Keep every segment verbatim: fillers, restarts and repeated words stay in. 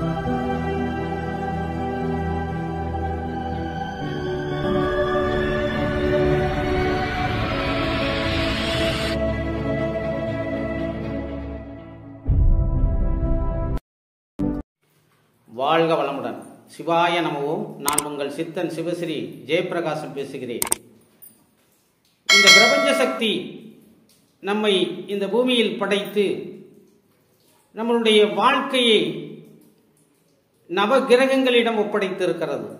வாழ்க வளமுடன். சிவாய நமவோம். நான் உங்கள் சித்தன் சிவஸ்ரீ ஜெயப்பிரகாசம் பேசுகிறேன். இந்த பிரபஞ்ச சக்தி நம்மை இந்த பூமியில் படைத்து நம்மளுடைய வாழ்க்கையை நவகிரகங்களிடம் ஒப்படைத்திருக்கிறது.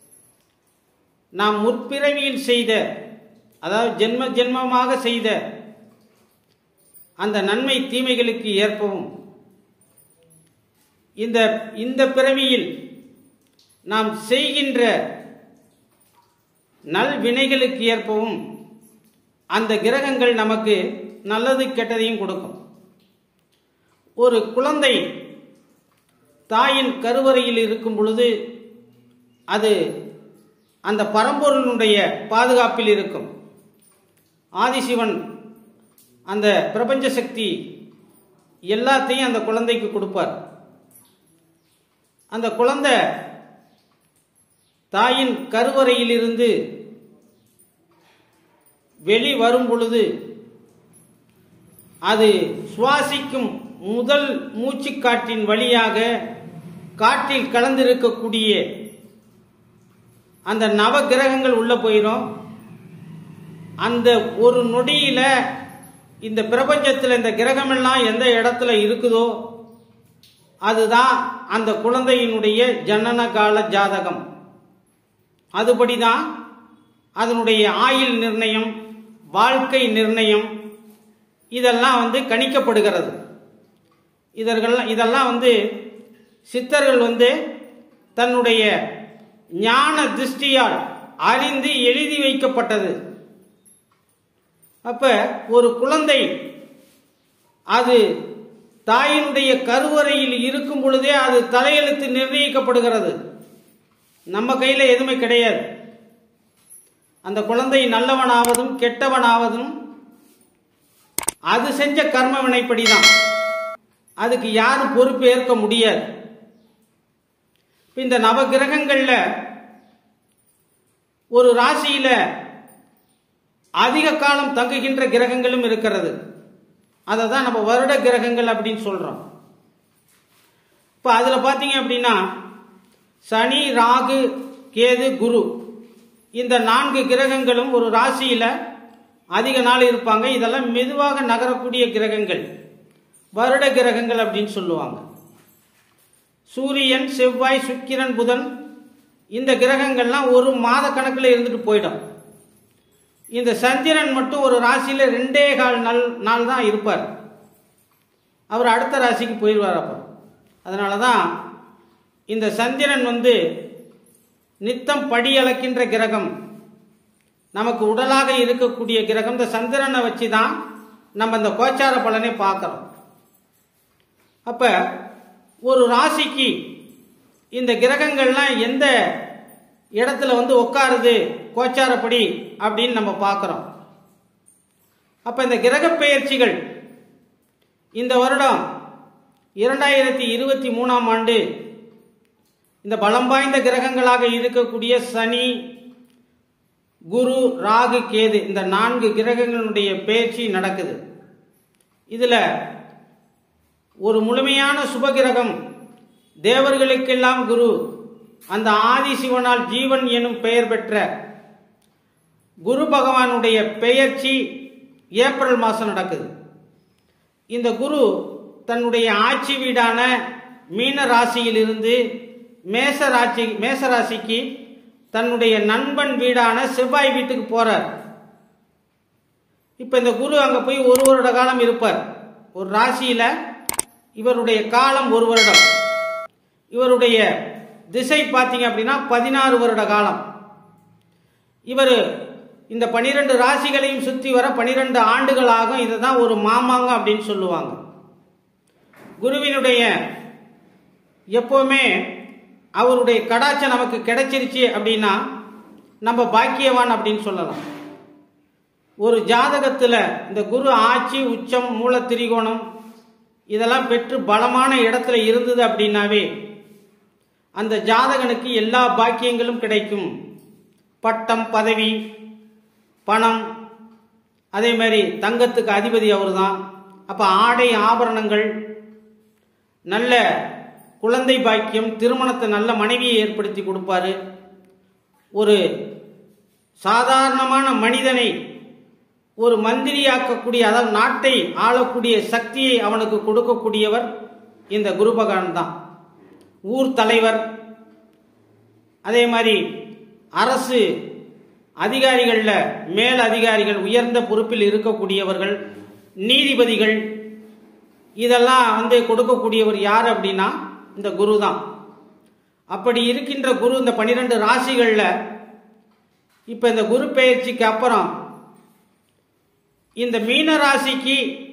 நாம் முற்பிறவியில் செய்த, அதாவது ஜென்ம ஜென்மமாக செய்த அந்த நன்மை தீமைகளுக்கு ஏற்பவும் இந்த இந்த பிறவியில் நாம் செய்கின்ற நல் வினைகளுக்கு ஏற்பவும் அந்த கிரகங்கள் நமக்கு நல்லது கெட்டதையும் கொடுக்கும். ஒரு குழந்தை தாயின் கருவறையில் இருக்கும் பொழுது அது அந்த பரம்பொருளுடைய பாதுகாப்பில் இருக்கும். ஆதிசிவன் அந்த பிரபஞ்ச சக்தி எல்லாத்தையும் அந்த குழந்தைக்கு கொடுப்பார். அந்த குழந்தை தாயின் கருவறையில் இருந்து வெளி வரும் பொழுது அது சுவாசிக்கும் முதல் மூச்சு காற்றின் வழியாக காற்றில் கலந்திருக்கக்கூடிய அந்த நவ கிரகங்கள் உள்ள போயிடும். அந்த ஒரு நொடியில இந்த பிரபஞ்சத்தில் இந்த கிரகமெல்லாம் எந்த இடத்துல இருக்குதோ அதுதான் அந்த குழந்தையினுடைய ஜனன கால ஜாதகம். அதுபடிதான் அதனுடைய ஆயுள் நிர்ணயம், வாழ்க்கை நிர்ணயம் இதெல்லாம் வந்து கணிக்கப்படுகிறது. இதர்கள் இதெல்லாம் வந்து சித்தர்கள் வந்து தன்னுடைய ஞான திருஷ்டியால் அறிந்து எழுதி வைக்கப்பட்டது. அப்ப ஒரு குழந்தை அது தாயினுடைய கருவறையில் இருக்கும் பொழுதே அது தலையெழுத்து நிர்ணயிக்கப்படுகிறது. நம்ம கையில எதுவுமே கிடையாது. அந்த குழந்தை நல்லவனாவதும் கெட்டவனாவதும் அது செஞ்ச கர்ம வினைப்படிதான். அதுக்கு யாரும் பொறுப்பு ஏற்க முடியாது. இந்த நவ கிரகங்கள்ல ஒரு ராசியில அதிக காலம் தங்குகின்ற கிரகங்களும் இருக்கிறது. அதை தான் நம்ம வருட கிரகங்கள் அப்படின்னு சொல்றோம். இப்ப அதுல பாத்தீங்க அப்படின்னா சனி, ராகு, கேது, குரு இந்த நான்கு கிரகங்களும் ஒரு ராசியில அதிக நாள் இருப்பாங்க. இதெல்லாம் மெதுவாக நகரக்கூடிய கிரகங்கள் வருட கிரகங்கள் அப்படின்னு சொல்லுவாங்க. சூரியன், செவ்வாய், சுக்கிரன், புதன் இந்த கிரகங்கள்லாம் ஒரு மாத கணக்கில் இருந்துட்டு போயிடும். இந்த சந்திரன் மட்டும் ஒரு ராசியில ரெண்டே கால் நாள் நாள் தான் இருப்பார். அவர் அடுத்த ராசிக்கு போயிடுவார். அப்போ அதனாலதான் இந்த சந்திரன் வந்து நித்தம் படியளக்கின்ற கிரகம், நமக்கு உடலாக இருக்கக்கூடிய கிரகம். இந்த சந்திரனை வச்சுதான் நம்ம இந்த கோச்சார பலனை பார்க்கிறோம். அப்ப ஒரு ராசிக்கு இந்த கிரகங்கள்லாம் எந்த இடத்துல வந்து உட்காருது கோச்சாரப்படி அப்படின்னு நம்ம பார்க்கிறோம். அப்ப இந்த கிரக பெயர்ச்சிகள் இந்த வருடம் இரண்டாயிரத்தி இருபத்தி மூணாம் ஆண்டு இந்த பலம் வாய்ந்த கிரகங்களாக இருக்கக்கூடிய சனி, குரு, ராகு, கேது இந்த நான்கு கிரகங்களுடைய பெயர்ச்சி நடக்குது. இதுல ஒரு முழுமையான சுபகிரகம் தேவர்களுக்கெல்லாம் குரு, அந்த ஆதிசிவனால் ஜீவன் எனும் பெயர் பெற்ற குரு பகவானுடைய பெயர்ச்சி ஏப்ரல் மாசம் நடக்குது. இந்த குரு தன்னுடைய ஆட்சி வீடான மீன ராசியில் இருந்து மேச ராசி மேச ராசிக்கு தன்னுடைய நண்பன் வீடான செவ்வாய் வீட்டுக்கு போறார். இப்ப இந்த குரு அங்க போய் ஒரு வருட காலம் இருப்பார். ஒரு ராசியில இவருடைய காலம் ஒரு வருடம். இவருடைய திசை பார்த்தீங்க அப்படின்னா பதினாறு வருட காலம். இவர் இந்த பனிரெண்டு ராசிகளையும் சுற்றி வர பனிரெண்டு ஆண்டுகள் ஆகும். இதுதான் ஒரு மாமாங்கம் அப்படின்னு சொல்லுவாங்க. குருவினுடைய எப்பவுமே அவருடைய கடாட்சம் நமக்கு கிடைச்சிருச்சு அப்படின்னா நம்ம பாக்கியவான் அப்படின்னு சொல்லலாம். ஒரு ஜாதகத்துல இந்த குரு ஆட்சி, உச்சம், மூல திரிகோணம் இதெல்லாம் பெற்று பலமான இடத்துல இருந்தது அப்படின்னாவே அந்த ஜாதகனுக்கு எல்லா பாக்கியங்களும் கிடைக்கும். பட்டம், பதவி, பணம், அதே மாதிரி தங்கத்துக்கு அதிபதி அவர் தான். அப்ப ஆடை ஆபரணங்கள், நல்ல குழந்தை பாக்கியம், திருமணத்தை நல்ல மனைவியை ஏற்படுத்தி கொடுப்பாரு. ஒரு சாதாரணமான மனிதனை ஒரு மந்திரியாக்கக்கூடிய, அதாவது நாட்டை ஆளக்கூடிய சக்தியை அவனுக்கு கொடுக்கக்கூடியவர் இந்த குரு பகவான் தான். ஊர் தலைவர், அதே மாதிரி அரசு அதிகாரிகள்ல மேல் அதிகாரிகள், உயர்ந்த பொறுப்பில் இருக்கக்கூடியவர்கள், நீதிபதிகள், இதெல்லாம் வந்து கொடுக்கக்கூடியவர் யார் அப்படின்னா இந்த குரு தான். அப்படி இருக்கின்ற குரு இந்த பனிரெண்டு ராசிகள்ல இப்ப இந்த குரு பெயர்ச்சிக்கு அப்புறம் இந்த மீன ராசிக்கு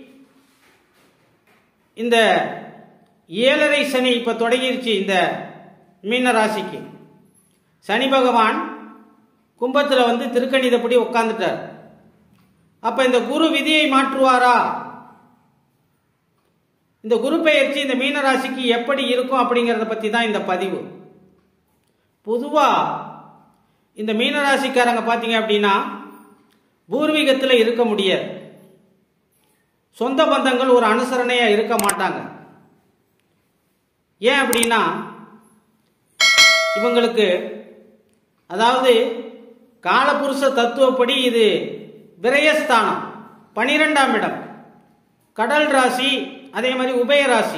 இந்த ஏழரை சனி இப்ப தொடங்கிருச்சு. இந்த மீன ராசிக்கு சனி பகவான் கும்பத்துல வந்து திருக்கணிதப்படி உட்கார்ந்துட்டார். அப்ப இந்த குரு விதியை மாற்றுவாரா? இந்த குரு பெயர்ச்சி இந்த மீன ராசிக்கு எப்படி இருக்கும் அப்படிங்கறத பத்தி தான் இந்த பதிவு. பொதுவா இந்த மீன ராசிக்காரங்க பாத்தீங்க அப்படின்னா பூர்வீகத்தில் இருக்க முடியாது. சொந்த பந்தங்கள் ஒரு அனுசரணையா இருக்க மாட்டாங்க. ஏன் அப்படின்னா இவங்களுக்கு, அதாவது காலபுருஷ தத்துவப்படி இது விரயஸ்தானம், பனிரெண்டாம் இடம், கடல் ராசி, அதே மாதிரி உபய ராசி,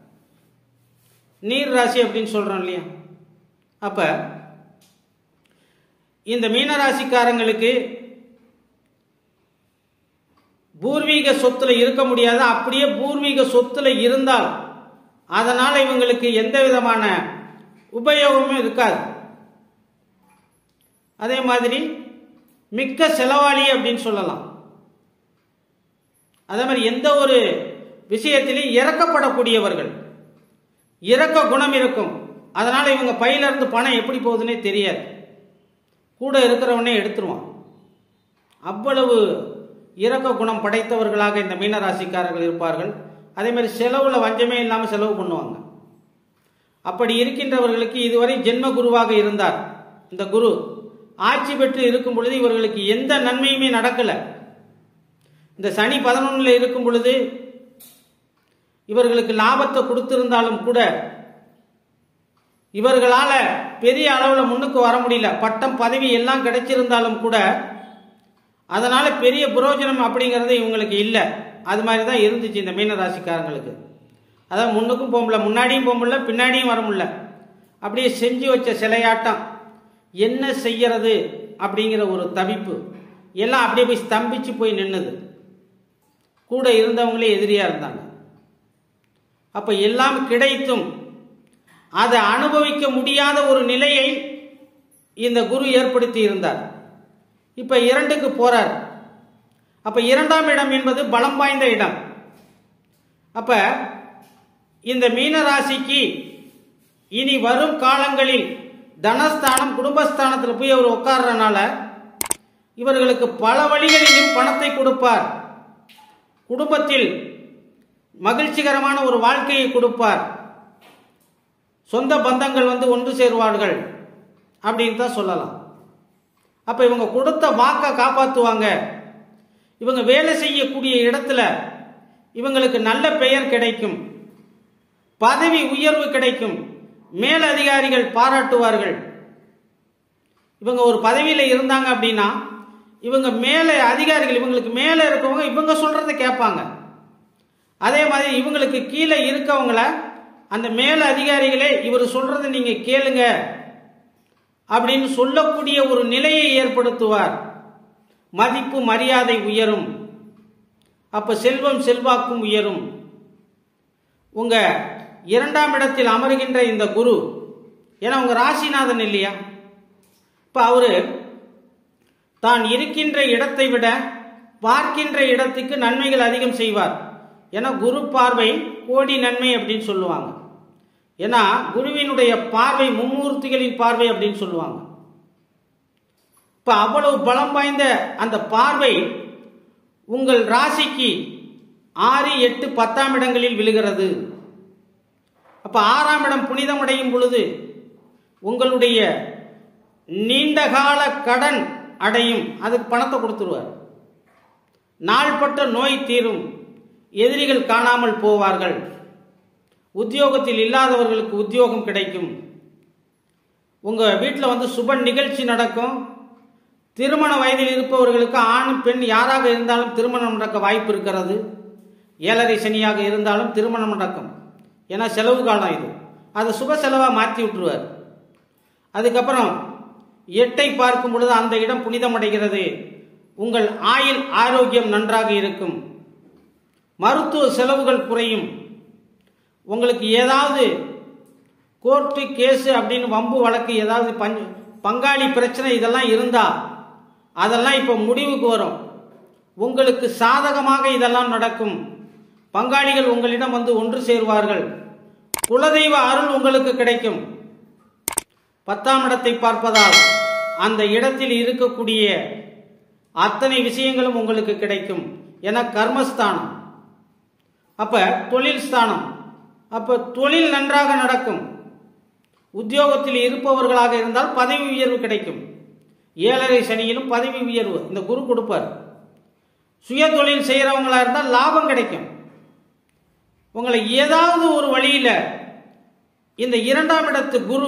நீர் ராசி அப்படின்னு சொல்றோம் இல்லையா. அப்ப இந்த மீனராசிக்காரங்களுக்கு பூர்வீக சொத்துல இருக்க முடியாது. அப்படியே பூர்வீக சொத்துல இருந்தால் அதனால இவங்களுக்கு எந்த விதமான உபயோகமும் இருக்காது. அதே மாதிரி மிக்க செலவாளி அப்படின்னு சொல்லலாம். அதே மாதிரி எந்த ஒரு விஷயத்திலும் இறக்கப்படக்கூடியவர்கள், இறக்க குணம் இருக்கும். அதனால இவங்க பையில இருந்து பணம் எப்படி போகுதுன்னே தெரியாது. கூட இருக்கிறவனே எடுத்துருவான். அவ்வளவு இறக்க குணம் படைத்தவர்களாக இந்த மீனராசிக்காரர்கள் இருப்பார்கள். அதே மாதிரி செலவுல வஞ்சமே இல்லாமல் செலவு பண்ணுவாங்க. அப்படி இருக்கின்றவர்களுக்கு இதுவரை ஜென்ம குருவாக இருந்தார் இந்த குரு. ஆட்சி பெற்று இருக்கும் பொழுது இவர்களுக்கு எந்த நன்மையுமே நடக்கல. இந்த சனி பதினொன்னுல இருக்கும் பொழுது இவர்களுக்கு லாபத்தை கொடுத்திருந்தாலும் கூட இவர்களால பெரிய அளவுல முன்னுக்கு வர முடியல. பட்டம், பதவி எல்லாம் கிடைச்சிருந்தாலும் கூட அதனால பெரிய பிரயோஜனம் அப்படிங்கிறது இவங்களுக்கு இல்லை. அது மாதிரி தான் இருந்துச்சு இந்த மீன ராசிக்காரங்களுக்கு. அதாவது முன்னுக்கும் போக முடியல, முன்னாடியும் போக முடியல, பின்னாடியும் வர முடியல. அப்படியே செஞ்சு வச்ச சிலையாட்டம். என்ன செய்யறது அப்படிங்கிற ஒரு தவிப்பு எல்லாம் அப்படியே போய் ஸ்தம்பிச்சு போய் நின்னுது. கூட இருந்தவங்களே எதிரியா இருந்தாங்க. அப்ப எல்லாம் கிடைத்தும் அதை அனுபவிக்க முடியாத ஒரு நிலையை இந்த குரு ஏற்படுத்தி இருந்தார். இப்ப இரண்டுக்கு போறார். அப்ப இரண்டாம் இடம் என்பது பலம் வாய்ந்த இடம். அப்ப இந்த மீன ராசிக்கு இனி வரும் காலங்களில் தனஸ்தானம், குடும்பஸ்தானத்தில் போய் அவர் உட்கார்றதுனால இவர்களுக்கு பல வழிகளிலும் பணத்தை கொடுப்பார். குடும்பத்தில் மகிழ்ச்சிகரமான ஒரு வாழ்க்கையை கொடுப்பார். சொந்த பந்தங்கள் வந்து ஒன்று சேருவார்கள் அப்படின்னு தான் சொல்லலாம். அப்ப இவங்க கொடுத்த வாக்கை காப்பாற்றுவாங்க. இவங்க வேலை செய்யக்கூடிய இடத்துல இவங்களுக்கு நல்ல பெயர் கிடைக்கும், பதவி உயர்வு கிடைக்கும், மேல் அதிகாரிகள் பாராட்டுவார்கள். இவங்க ஒரு பதவியில இருந்தாங்க அப்படின்னா இவங்க மேல அதிகாரிகள், இவங்களுக்கு மேல இருக்கவங்க இவங்க சொல்றதை கேட்பாங்க. அதே மாதிரி இவங்களுக்கு கீழே இருக்கவங்கள அந்த மேல அதிகாரிகளே இவர் சொல்றதை நீங்க கேளுங்க அப்படின்னு சொல்லக்கூடிய ஒரு நிலையை ஏற்படுத்துவார். மதிப்பு மரியாதை உயரும். அப்ப செல்வம் செல்வாக்கும் உயரும். உங்க இரண்டாம் இடத்தில் அமருகின்ற இந்த குரு, ஏன்னா உங்க ராசிநாதன் இல்லையா, இப்ப அவரு தான் இருக்கின்ற இடத்தை விட பார்க்கின்ற இடத்துக்கு நன்மைகள் அதிகம் செய்வார். ஏன்னா குரு பார்வை கோடி நன்மை அப்படின்னு சொல்லுவாங்க. ஏன்னா குருவினுடைய பார்வை மும்மூர்த்திகளின் பார்வை அப்படின்னு சொல்லுவாங்க. இப்ப அவ்வளவு பலம் வாய்ந்த அந்த பார்வை உங்கள் ராசிக்கு ஆறு, எட்டு, பத்தாம் இடங்களில் விழுகிறது. அப்ப ஆறாம் இடம் புனிதம் அடையும் பொழுது உங்களுடைய நீண்டகால கடன் அடையும், அதுக்கு பணத்தை கொடுத்துருவார். நாள்பட்ட நோய் தீரும், எதிரிகள் காணாமல் போவார்கள், உத்தியோகத்தில் இல்லாதவர்களுக்கு உத்தியோகம் கிடைக்கும், உங்க வீட்டில் வந்து சுப நிகழ்ச்சி நடக்கும், திருமண வயதில் இருப்பவர்களுக்கு ஆண் பெண் யாராக இருந்தாலும் திருமணம் நடக்க வாய்ப்பு இருக்கிறது. ஏழரை சனியாக இருந்தாலும் திருமணம் நடக்கும். ஏன்னா செலவு காலம் இது, அதை சுப செலவா மாற்றி விட்டுருவார். அதுக்கப்புறம் எட்டை பார்க்கும் பொழுது அந்த இடம் புனிதமடைகிறது. உங்கள் ஆயுள் ஆரோக்கியம் நன்றாக இருக்கும், மருத்துவ செலவுகள் குறையும். உங்களுக்கு ஏதாவது கோர்ட்டு கேஸு அப்படின்னு வம்பு வழக்கு ஏதாவது பங்காளி பிரச்சனை இதெல்லாம் இருந்தா அதெல்லாம் இப்போ முடிவுக்கு வரும். உங்களுக்கு சாதகமாக இதெல்லாம் நடக்கும். பங்காளிகள் உங்களிடம் வந்து ஒன்று சேருவார்கள். குலதெய்வ அருள் உங்களுக்கு கிடைக்கும். பத்தாம் இடத்தை பார்ப்பதால் அந்த இடத்தில் இருக்கக்கூடிய அத்தனை விஷயங்களும் உங்களுக்கு கிடைக்கும். என கர்மஸ்தானம், அப்ப தொழில் ஸ்தானம், அப்ப தொழில் நன்றாக நடக்கும். உத்தியோகத்தில் இருப்பவர்களாக இருந்தால் பதவி உயர்வு கிடைக்கும். ஏழரை சனியிலும் பதவி உயர்வு இந்த குரு கொடுப்பார். சுய தொழில் செய்யறவங்களா இருந்தால் லாபம் கிடைக்கும். உங்களை ஏதாவது ஒரு வழியில இந்த இரண்டாம் இடத்து குரு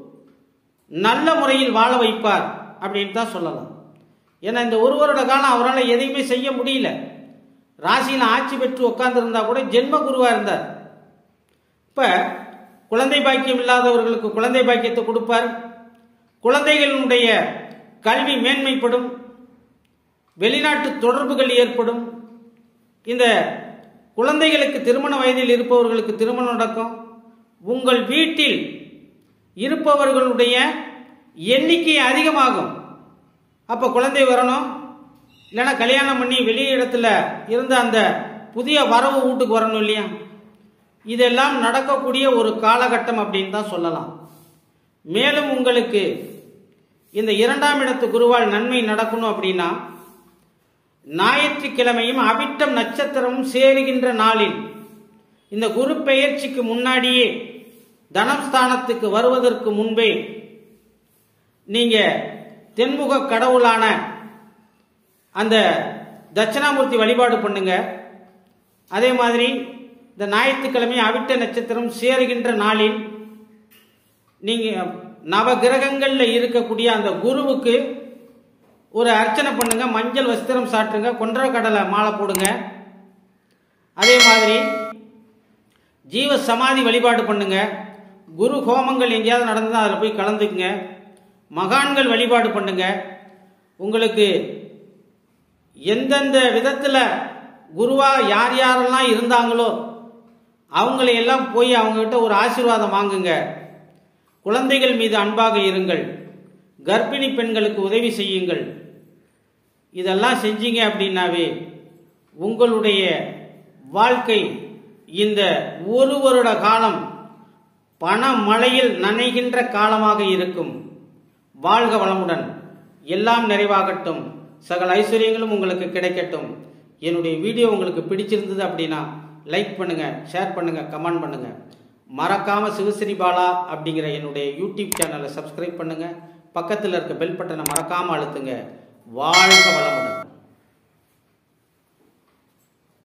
நல்ல முறையில் வாழ வைப்பார் அப்படின்னு தான் சொல்லலாம். ஏன்னா இந்த ஒரு வருட காலம் அவரால் எதையுமே செய்ய முடியல. ராசியில் ஆட்சி பெற்று உட்கார்ந்து இருந்தா கூட ஜென்ம குருவா இருந்தார். இப்ப குழந்தை பாக்கியம் இல்லாதவர்களுக்கு குழந்தை பாக்கியத்தை கொடுப்பார். குழந்தைகளுடைய கல்வி மேன்மைப்படும், வெளிநாட்டு தொடர்புகள் ஏற்படும். இந்த குழந்தைகளுக்கு திருமண வயதில் இருப்பவர்களுக்கு திருமணம் நடக்கும். உங்கள் வீட்டில் இருப்பவர்களுடைய எண்ணிக்கை அதிகமாகும். அப்ப குழந்தை வரணும், இல்லைன்னா கல்யாணம் பண்ணி வெளிய இடத்துல இருந்த அந்த புதிய வரவு வீட்டுக்கு வரணும் இல்லையா? இதெல்லாம் நடக்கக்கூடிய ஒரு காலகட்டம் அப்படின்னு தான் சொல்லலாம். மேலும் உங்களுக்கு இந்த இரண்டாம் இடத்து குருவால் நன்மை நடக்கணும் அப்படின்னா ஞாயிற்றுக்கிழமையும் அவிட்டம் நட்சத்திரமும் சேருகின்ற நாளில் இந்த குரு பெயர்ச்சிக்கு முன்னாடியே தனஸ்தானத்துக்கு வருவதற்கு முன்பே நீங்க தென்முக கடவுளான அந்த தட்சிணாமூர்த்தி வழிபாடு பண்ணுங்க. அதே மாதிரி இந்த ஞாயிற்றுக்கிழமை அவிட்ட நட்சத்திரம் சேருகின்ற நாளில் நீங்க நவ கிரகங்கள்ல இருக்கக்கூடிய அந்த குருவுக்கு ஒரு அர்ச்சனை பண்ணுங்க, மஞ்சள் வஸ்திரம் சாட்டுங்க, கொன்ற கடலை மாலை போடுங்க. அதே மாதிரி ஜீவ சமாதி வழிபாடு பண்ணுங்க. குரு ஹோமங்கள் எங்கேயாவது நடந்தா அதில் போய் கலந்துக்குங்க. மகான்கள் வழிபாடு பண்ணுங்க. உங்களுக்கு எந்தெந்த விதத்துல குருவா யார் யாரெல்லாம் இருந்தாங்களோ அவங்களை எல்லாம் போய் அவங்க கிட்ட ஒரு ஆசீர்வாதம் வாங்குங்க. குழந்தைகள் மீது அன்பாக இருங்கள். கர்ப்பிணி பெண்களுக்கு உதவி செய்யுங்கள். இதெல்லாம் செஞ்சீங்க அப்படின்னாவே உங்களுடைய வாழ்க்கை இந்த ஒரு வருட காலம் பண மழையில் நனைகின்ற காலமாக இருக்கும். வாழ்க வளமுடன், எல்லாம் நிறைவாகட்டும், சகல ஐஸ்வர்யங்களும் உங்களுக்கு கிடைக்கட்டும். என்னுடைய வீடியோ உங்களுக்கு பிடிச்சிருந்தது அப்படின்னா லைக் பண்ணுங்க, ஷேர் பண்ணுங்க, கமெண்ட் பண்ணுங்க. மறக்காம சிவஸ்ரீ பாலா அப்படிங்கிற என்னுடைய யூடியூப் சேனலை சப்ஸ்கிரைப் பண்ணுங்க. பக்கத்தில் இருக்க பெல் பட்டனை மறக்காம அழுத்துங்க. வாழ்க வளமுடன்.